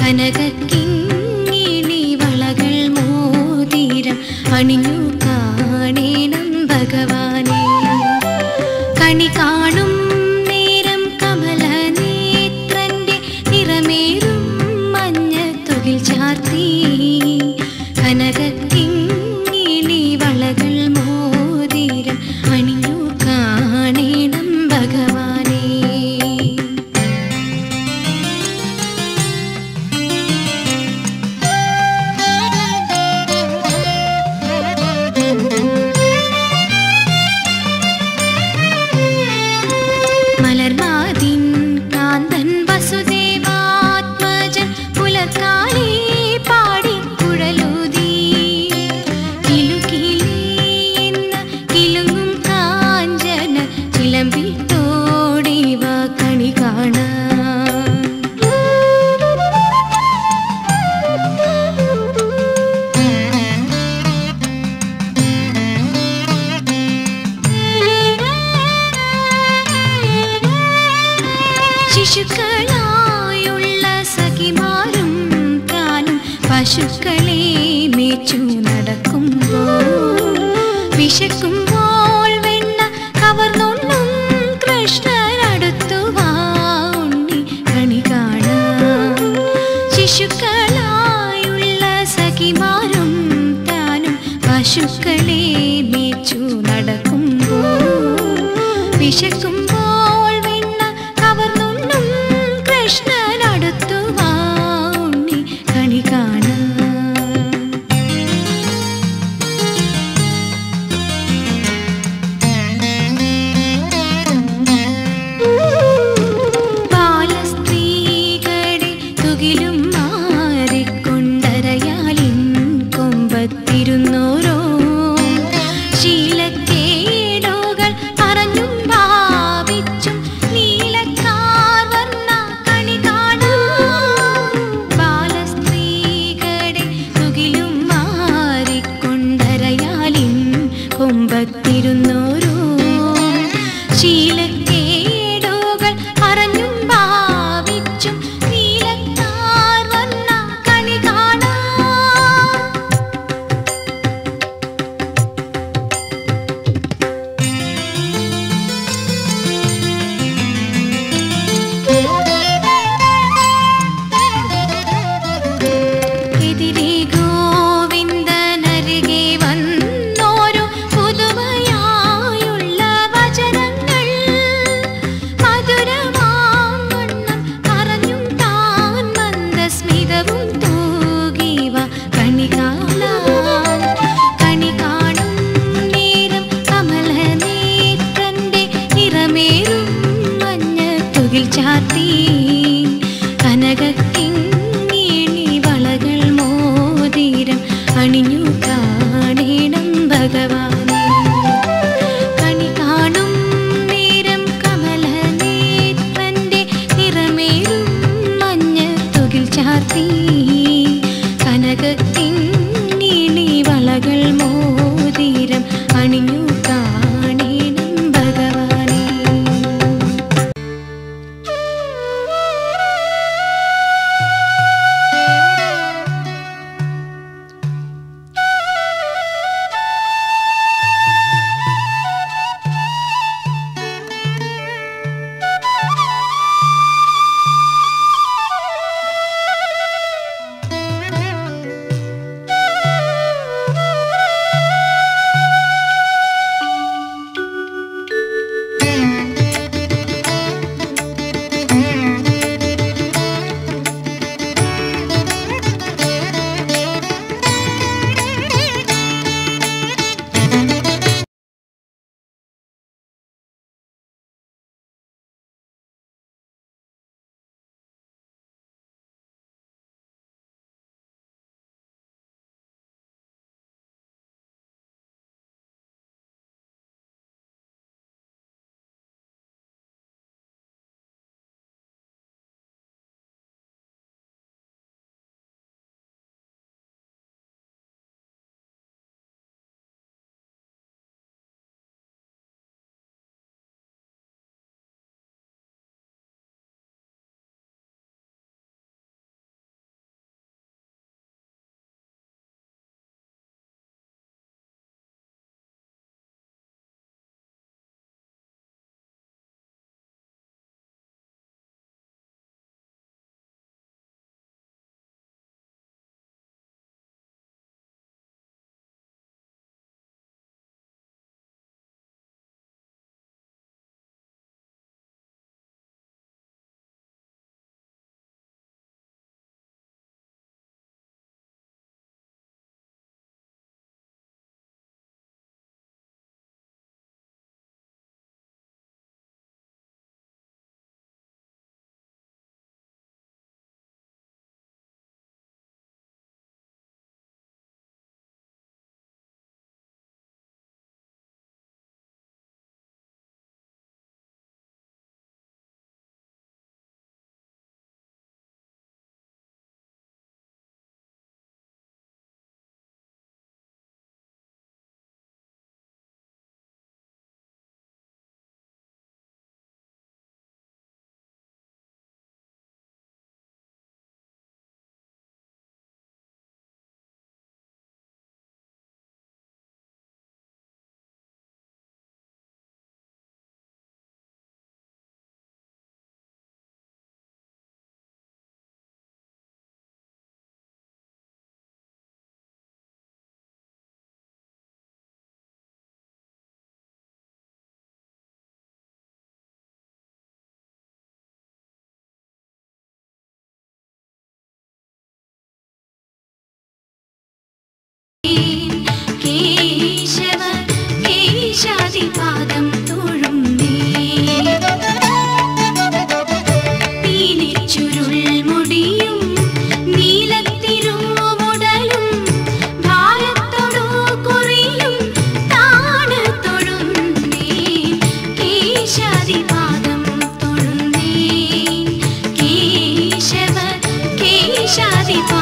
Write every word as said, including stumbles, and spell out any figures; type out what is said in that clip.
കനകക്കിങ്ങിണി വളകൾ മോതിരം അണിഞ്ഞു കാണേണം ഭഗവാനെ. കണി കാണും നേരം കമലനേത്രന്റെ നിറമേറും മഞ്ഞത്തുകിൽ ചാർത്തി. കനകക്കിങ്ങിണി വളകൾ മോതിരം അണിഞ്ഞു കാണേണം ഭഗവാനെ. മലർമാതിൻ കാന്തൻ വസുദേവാത്മജൻ പുലർക്കാലേ പാടി കുഴലൂതി. കിലുകിലേ എന്ന കിലുങ്ങും കാഞ്ചന ചിലമ്പിട്ടോടിവ കണി കാണാൻ. ശിശുക്കളായുള്ള സഖിമാരും താനും പശുക്കളെ മേച്ചു നടക്കുമ്പോൾ വിശക്കുമ്പോൾ വെണ്ണ കവർന്നുണ്ണും കൃഷ്ണനടുത്തു വാ ഉണ്ണി കണി കാണാൻ. ശിശുക്കളായുള്ള സഖിമാരും താനും പശുക്കളെ മേച്ചു നടക്കുമ്പോൾ വിശക്കുമ്പോൾ വെണ്ണ കവർന്നുണ്ണും കൃഷ്ണനടുത്തു വാ ഉണ്ണി കണി കാണാൻ. ബാലസ്ത്രീകളെ തുകിലും മാറിക്കൊണ്ടരയാലിൻ കൊമ്പത്തിരുന്നോരോ ശീലക്കേടുകൾ പറഞ്ഞും ഭാവിച്ചും നീലക്കാർ വർണ്ണ കണി കാണാൻ. ബാലസ്ത്രീകളെ തുകിലും മാറിക്കൊണ്ടരയാലിൻ കൊമ്പത്തിരുന്നോരോ ശീലക്കേടുകൾ പറഞ്ഞും ഭാവിച്ചും നീലക്കാർ വർണ്ണ കണി കാണാൻ. എതിരെ ഗോവിന്ദനരികെ വന്നോരു പുതുമയായുള്ള വചനങ്ങൾ മധുരമാവണ്ണം പറഞ്ഞും താൻ മന്ദസ്മിതവും തൂകിവ കണി കാണാൻ. കണി കാണും നേരം കമലനേത്രന്റെ നിറമേറും മഞ്ഞത്തുകിൽ ചാർത്തി. കനകക്കിങ്ങിണി വളകൾ മോതിരം അണിഞ്ഞു കാണേണം ഭഗവാനെ. കണി കാണും നേരം കമലനേത്രന്റെ നിറമേറും മഞ്ഞത്തുകിൽ ചാർത്തി. കനകക്കിങ്ങിണി വളകൾ മോതിരം അണിഞ്ഞു കാണേണം ഭഗവാനെ. ശിവ